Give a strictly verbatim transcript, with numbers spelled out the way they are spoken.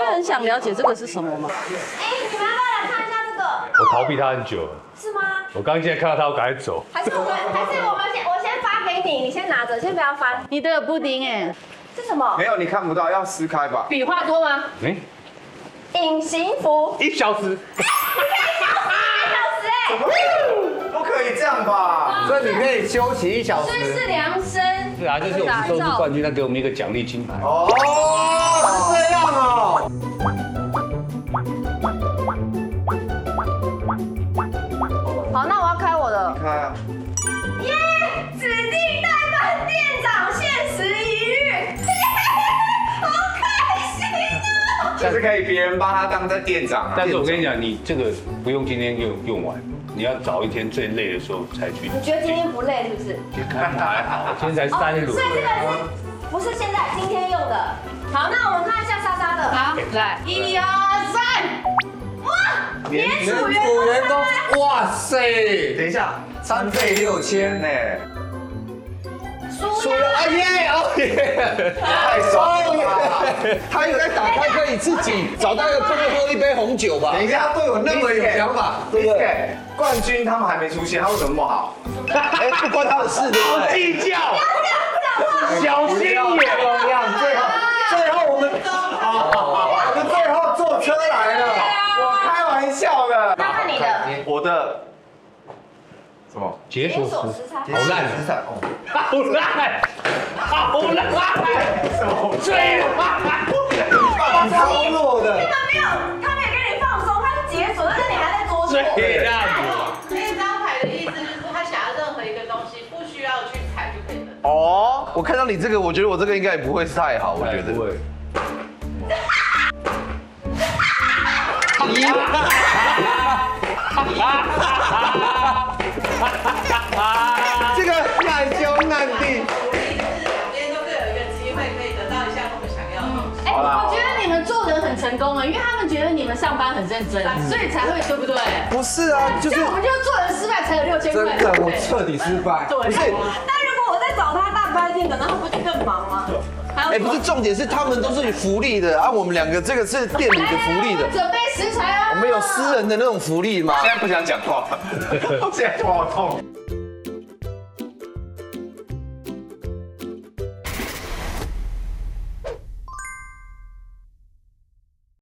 很想了解这个是什么吗？ 哎，你们要不要来看一下这个？ 我逃避他很久了。 是吗？ 我刚刚现在看到他，我赶快走。 还是我们，还是我们先，我先发给你，你先拿着，先不要翻。 你的有布丁哎， 是什么？ 没有，你看不到，要撕开吧。 笔画多吗？ 哎， 隐形服。 一小时。 你可以消失一小时哎。 不可以这样吧？ 所以你可以休息一小时。 所以是量身。 对啊，这是我们收视冠军，他给我们一个奖励金牌。 哦，是这样哦。 好，那我要开我的。 开啊！ 耶！指定代班店长限时一日，好开心哦！ 就是可以别人把他当在店长。 但是我跟你讲，你这个不用今天用用完，你要找一天最累的时候才去。 你觉得今天不累是不是？ 今天还好，今天才三轮。 所以这个是不是现在今天用的？好，那我们看一下莎莎的。 好，来，一二三， 哇，连主组员员都工，哇塞！ 等一下， 餐费六千呢。 输了。 哎耶！哦耶！ 太爽了吧！ 他应该打开可以自己找到一个不能喝一杯红酒吧？ 等一下，对我那么有想法，对不对？ 冠军他们还没出现，他为什么那么好？ 哎，不关他的事，对不对？ 计较，小心眼。 这样，最后，最后我们， 我们最后坐车来了，我开玩笑的。 那看你的。 我的什么？ 解锁时， 锁时差。 好烂食材哦， 好烂，好烂， 什么？ 最烂， 超弱的。 根本没有，他没有跟你放松，他是解锁，但是你还在桌上。 最烂。 这张牌的意思就是说，他想要任何一个东西，不需要去踩就可以得到。 哦，我看到你这个，我觉得我这个应该也不会是太好，我觉得。 不会。 这个难兄难弟。 两边都各有一个机会，可以得到一下他们想要的东西。 哎，我觉得你们做人很成功啊，因为他们觉得你们上班很认真，所以才会对不对？ 不是啊，就是像我们就做人失败才有六千块。 真的，我彻底失败。 对， 不是， 那如果我在找他大班店的，那他不就更忙吗？ 哎，不是重点是他们都是有福利的，啊，我们两个这个是店里的福利的。 准备食材哦。 我们有私人的那种福利吗？ 现在不想讲话，现在头好痛。